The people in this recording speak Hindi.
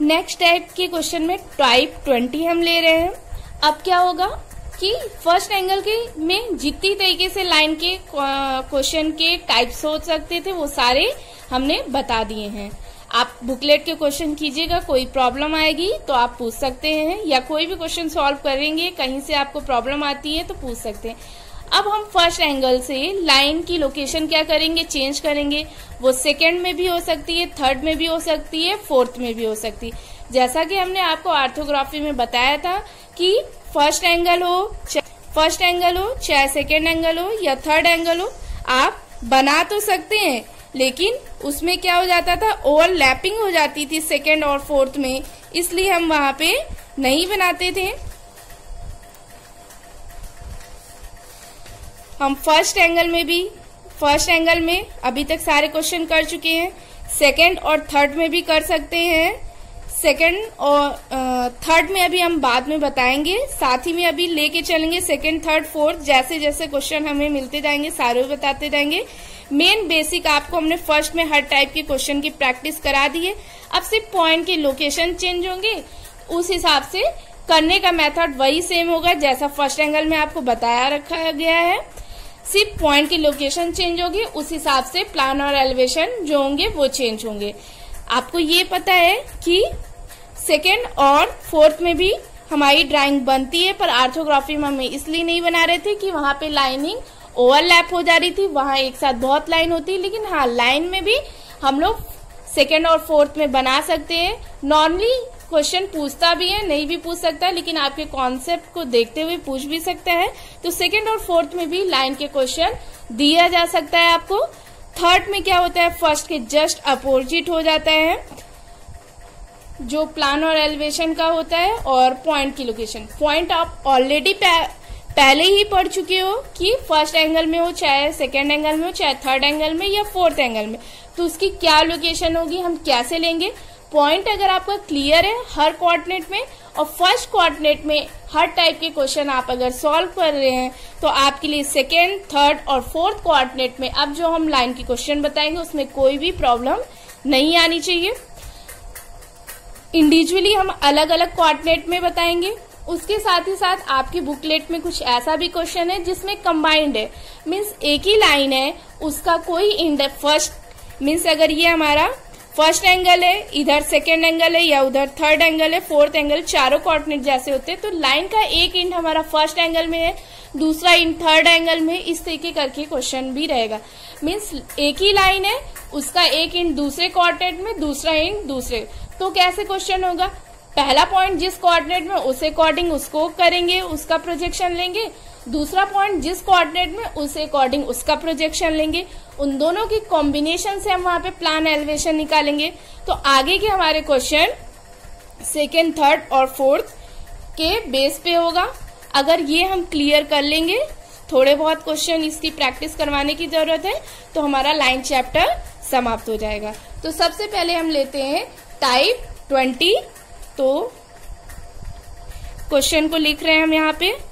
नेक्स्ट टाइप के क्वेश्चन में टाइप 20 हम ले रहे हैं। अब क्या होगा कि फर्स्ट एंगल के में जितनी तरीके से लाइन के क्वेश्चन के टाइप्स हो सकते थे वो सारे हमने बता दिए हैं। आप बुकलेट के क्वेश्चन कीजिएगा, कोई प्रॉब्लम आएगी तो आप पूछ सकते हैं, या कोई भी क्वेश्चन सॉल्व करेंगे कहीं से आपको प्रॉब्लम आती है तो पूछ सकते हैं। अब हम फर्स्ट एंगल से लाइन की लोकेशन क्या करेंगे, चेंज करेंगे। वो सेकंड में भी हो सकती है, थर्ड में भी हो सकती है, फोर्थ में भी हो सकती है। जैसा कि हमने आपको ऑर्थोग्राफी में बताया था कि फर्स्ट एंगल हो चाहे सेकंड एंगल हो या थर्ड एंगल हो, आप बना तो सकते हैं, लेकिन उसमें क्या हो जाता था, ओवरलैपिंग हो जाती थी सेकंड और फोर्थ में, इसलिए हम वहां पे नहीं बनाते थे। हम फर्स्ट एंगल में अभी तक सारे क्वेश्चन कर चुके हैं। सेकंड और थर्ड में भी कर सकते हैं। सेकंड और थर्ड में अभी हम बाद में बताएंगे, साथ ही में अभी लेके चलेंगे सेकंड, थर्ड, फोर्थ। जैसे जैसे क्वेश्चन हमें मिलते जाएंगे सारे बताते जाएंगे। मेन बेसिक आपको हमने फर्स्ट में हर टाइप के क्वेश्चन की प्रैक्टिस करा दी है। अब सिर्फ पॉइंट की लोकेशन चेंज होंगे, उस हिसाब से करने का मेथड वही सेम होगा जैसा फर्स्ट एंगल में आपको बताया रखा गया है। सिर्फ पॉइंट की लोकेशन चेंज होगी, उस हिसाब से प्लान और एलिवेशन जो होंगे वो चेंज होंगे। आपको ये पता है कि सेकेंड और फोर्थ में भी हमारी ड्राइंग बनती है, पर ऑर्थोग्राफी में हम इसलिए नहीं बना रहे थे कि वहां पे लाइनिंग ओवरलैप हो जा रही थी, वहां एक साथ बहुत लाइन होती है। लेकिन हाँ, लाइन में भी हम लोग सेकेंड और फोर्थ में बना सकते हैं। नॉर्मली क्वेश्चन पूछता भी है, नहीं भी पूछ सकता है, लेकिन आपके कॉन्सेप्ट को देखते हुए पूछ भी सकता है। तो सेकेंड और फोर्थ में भी लाइन के क्वेश्चन दिया जा सकता है आपको। थर्ड में क्या होता है, फर्स्ट के जस्ट अपोजिट हो जाता है, जो प्लान और एलिवेशन का होता है। और पॉइंट की लोकेशन, पॉइंट आप ऑलरेडी पहले ही पढ़ चुके हो कि फर्स्ट एंगल में हो, चाहे सेकेंड एंगल में हो, चाहे थर्ड एंगल में या फोर्थ एंगल में, तो उसकी क्या लोकेशन होगी, हम कैसे लेंगे। पॉइंट अगर आपका क्लियर है हर कोऑर्डिनेट में, और फर्स्ट कोऑर्डिनेट में हर टाइप के क्वेश्चन आप अगर सॉल्व कर रहे हैं, तो आपके लिए सेकेंड, थर्ड और फोर्थ कोऑर्डिनेट में अब जो हम लाइन की क्वेश्चन बताएंगे उसमें कोई भी प्रॉब्लम नहीं आनी चाहिए। इंडिविजुअली हम अलग अलग कोऑर्डिनेट में बताएंगे। उसके साथ ही साथ आपकी बुकलेट में कुछ ऐसा भी क्वेश्चन है जिसमें कंबाइंड है, मीन्स एक ही लाइन है, उसका कोई फर्स्ट मीन्स अगर ये हमारा फर्स्ट एंगल है, इधर सेकेंड एंगल है, या उधर थर्ड एंगल है, फोर्थ एंगल, चारों कोऑर्डिनेट जैसे होते हैं, तो लाइन का एक इंड हमारा फर्स्ट एंगल में है, दूसरा इंड थर्ड एंगल में, इस तरीके करके क्वेश्चन भी रहेगा। मीन्स एक ही लाइन है, उसका एक इंड दूसरे कोऑर्डिनेट में, दूसरा इंड दूसरे, तो कैसे क्वेश्चन होगा, पहला पॉइंट जिस कोऑर्डिनेट में उस अकॉर्डिंग उसको करेंगे, उसका प्रोजेक्शन लेंगे, दूसरा पॉइंट जिस कोऑर्डिनेट में उस अकॉर्डिंग उसका प्रोजेक्शन लेंगे, उन दोनों की कॉम्बिनेशन से हम वहां पे प्लान एलिवेशन निकालेंगे। तो आगे के हमारे क्वेश्चन सेकेंड, थर्ड और फोर्थ के बेस पे होगा। अगर ये हम क्लियर कर लेंगे, थोड़े बहुत क्वेश्चन इसकी प्रैक्टिस करवाने की जरूरत है, तो हमारा लाइन चैप्टर समाप्त हो जाएगा। तो सबसे पहले हम लेते हैं टाइप 20। तो क्वेश्चन को लिख रहे हैं हम यहाँ पे।